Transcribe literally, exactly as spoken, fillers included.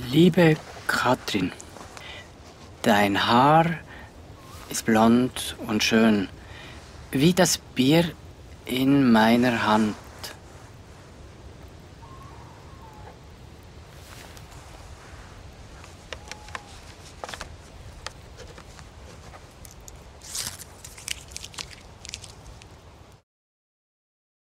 Liebe Katrin, dein Haar ist blond und schön, wie das Bier in meiner Hand.